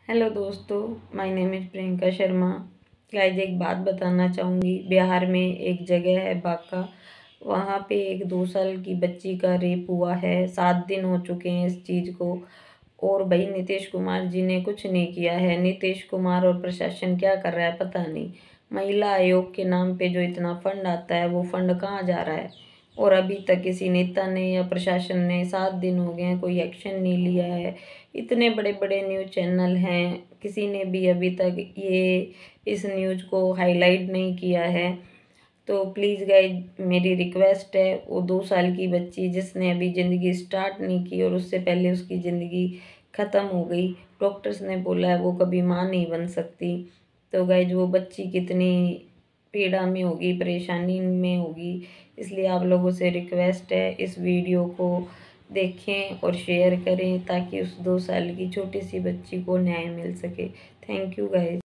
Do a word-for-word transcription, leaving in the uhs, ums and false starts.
Hello दोस्तों, my name is Priyanka Sharma. Guys एक बात बताना चाहूँगी। बिहार में एक जगह है बांका, वहाँ पे एक दो साल की बच्ची का रेप हुआ है। सात दिन हो चुके हैं इस चीज़ को, और भाई नीतीश कुमार जी ने कुछ नहीं किया है। नीतीश कुमार और प्रशासन क्या कर रहा है पता नहीं। महिला आयोग के नाम पे जो इतना फंड आता है वो फंड कहाँ जा रहा है, और अभी तक किसी नेता ने या प्रशासन ने, सात दिन हो गए हैं, कोई एक्शन नहीं लिया है। इतने बड़े बड़े न्यूज़ चैनल हैं, किसी ने भी अभी तक ये इस न्यूज़ को हाईलाइट नहीं किया है। तो प्लीज़ गाइज मेरी रिक्वेस्ट है, वो दो साल की बच्ची जिसने अभी ज़िंदगी स्टार्ट नहीं की और उससे पहले उसकी ज़िंदगी ख़त्म हो गई, डॉक्टर्स ने बोला है वो कभी माँ नहीं बन सकती। तो गाइज वो बच्ची कितनी पीड़ा में होगी, परेशानी में होगी। इसलिए आप लोगों से रिक्वेस्ट है, इस वीडियो को देखें और शेयर करें ताकि उस दो साल की छोटी सी बच्ची को न्याय मिल सके। Thank you guys.